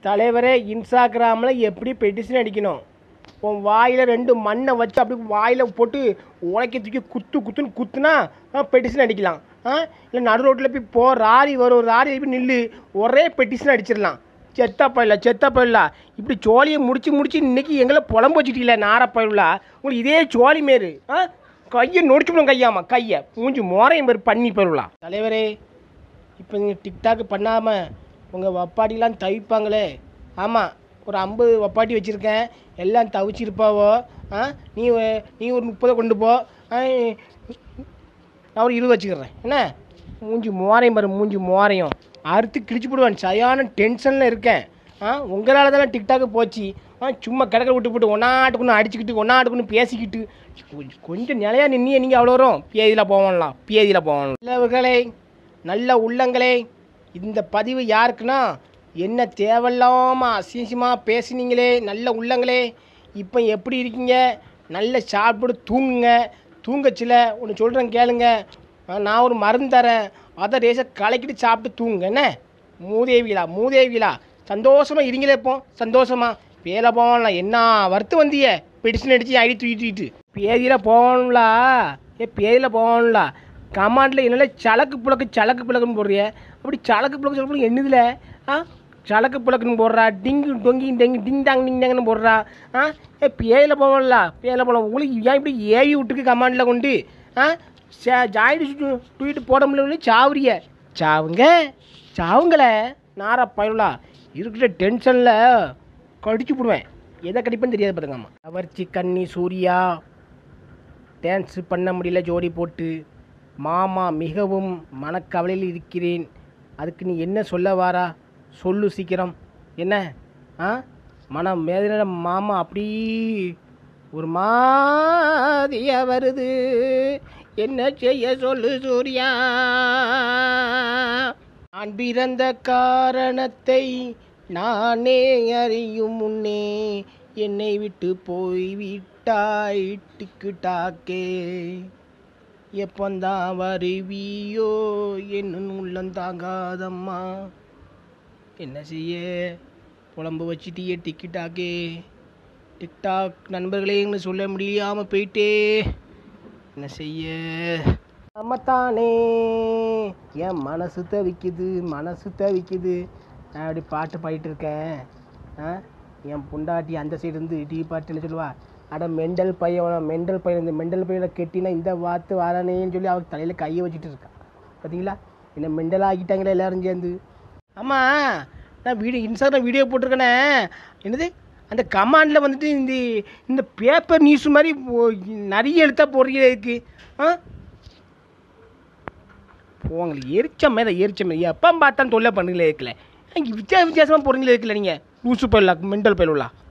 தலைவரே இன்ஸ்டாகிராமில் எப்படி பெட்டிஷன் அடிக்கணும்? உன் வாயில் 2 மண்ணை வச்சு அப்படி வாயில் போட்டு உழைக்க தூக்கி குத்துன்னு குத்துனா பெட்டிஷன் அடிக்கலாம். இல்லை நடு ரோட்டில் போய் ராரி வரும், ராரி போய் நில்லு, ஒரே பெட்டிஷன் அடிச்சிடலாம். செத்த பயிலா இப்படி சோழியை முடிச்சு இன்னைக்கு எங்களை புலம்பு வச்சுட்டீங்களே நாரப்பயிலா. உங்களுக்கு இதே சோழி மாரி கையை நொடிச்சுக்கணும். கையை மூஞ்சி மோரையும் பேர் பண்ணி போயிடலாம். தலைவரே, இப்போ நீங்கள் டிக்டாக் பண்ணாமல் உங்கள் வப்பாட்டிலாம் தவிப்பாங்களே. ஆமாம், ஒரு 50 வப்பாட்டி வச்சுருக்கேன், எல்லாம் தவிச்சிருப்பாவோ. நீ ஒரு 30 கொண்டு போ, நான் ஒரு 20 வச்சுக்கிறேன். என்ன மூஞ்சி மோரையும் பாரு, மூஞ்சி மோரையும் அறுத்து கிழிச்சு போடுவான். சரியான டென்ஷனில் இருக்கேன். உங்களால் தானே டிக்டாக்கு போச்சு. சும்மா கிடக்க விட்டு போட்டு ஒன்னாட்டுக்குன்னு அடிச்சுக்கிட்டு ஒன்னாட்டுக்குன்னு பேசிக்கிட்டு கொஞ்சம் நிலையாக நின்று நீங்கள் அவ்வளோ வரும். பேதியில் போவாங்களாம். இல்லவர்களே, நல்ல உள்ளங்களே, இந்த பதிவு யாருக்குன்னா, என்ன தேவையில்லாமல் அசிங்கமாக பேசுனீங்களே நல்ல உள்ளங்களே, இப்போ எப்படி இருக்கீங்க? நல்ல சாப்பிட்டு தூங்குங்க. தூங்கச்சில ஒன்று சொல்கிறேன் கேளுங்க. நான் ஒரு மருந்து தரேன், அதை ரேசை கலக்கிட்டு சாப்பிட்டு தூங்குங்க. என்ன மூதேவிகளா சந்தோஷமாக இருங்களே. இப்போ சந்தோஷமாக பேல போகலாம். என்ன வருத்து வந்திய பெடிஷன் அடித்து அடி தூக்கிட்டு பேதியில் போகணும்ல. கமாண்டில் என்னால் சலக்கு புழக்குன்னு போடுறிய. அப்படி சலக்கு புழக்கு சொல்ல என்னதுல சலக்கு புழக்குன்னு போடுறா, டிங் டாங்னு போடுறா. பேதில் போகலாம். உங்களுக்கு ஏன் இப்படி ஏவி விட்டுருக்கு கமாண்டில் கொண்டு ஜாயிட்டு தூக்கிட்டு போட முடியல. சாவுங்களே நாரா பயனுலா. இருக்கிற டென்ஷனில் கடிச்சு போடுவேன். எதை கடிப்பேன்னு தெரியாது பார்த்துங்கம்மா. கவர்ச்சி கண்ணி சூர்யா டான்ஸ் பண்ண முடியல ஜோடி போட்டு. மாமா மிகவும் மனக்கவலையில் இருக்கிறேன். அதுக்கு நீ என்ன சொல்ல வாரா? சொல்லு சீக்கிரம். என்ன மனம் மேதின மாமா அப்படி ஒரு மாதிரியா வருது. என்ன செய்ய சொல்லு சூர்யா? நான் பிறந்த காரணத்தை நானே அறியும் முன்னே என்னை விட்டு போய் விட்டாய் டிக்குடாக்கே. எப்பந்தான் வருவியோ என்னும் உள்ளந்தாங்காதம்மா. என்ன செய்ய புலம்பு வச்சுட்டியே டிக்கிட்டாக்கே. டிக்டாக் நண்பர்களேன்னு சொல்ல முடியாமல் போயிட்டே. என்ன செய்ய? அம்மத்தானே என் மனசு தவிக்குது. நான் அப்படி பாட்டு பாடிட்டு இருக்கேன். என் பொண்டாட்டி அந்த சைடு இருந்து டீ பாட்டு என்ன சொல்லுவா? அட மெண்டல் பையன் இந்த மெண்டல் பையனை கெட்டினா இந்த வாத்து வாரானேன்னு சொல்லி அவருக்கு தலையில் கையை வச்சுட்டு இருக்கான். பார்த்தீங்களா? என்ன மெண்டல் ஆகிட்டாங்களே எல்லாரும் சேர்ந்து. ஆமாம், நான் இன்ஸ்டாகிராம் வீடியோ போட்டிருக்கேனே. என்னது அந்த கமாண்டில் வந்துட்டு இந்த பேப்பர் நியூஸ் மாதிரி நிறைய எழுத்தா போடுறீங்க. இருக்கு உங்களுக்கு எரிச்ச மாதிரி எப்போ பார்த்தா தொல்லை பண்ணுங்களே இருக்கல. வித்தியாசமாக போடுறீங்களே இருக்கல. நீங்கள் லூசு பயிலா மெண்டல் பயிலா.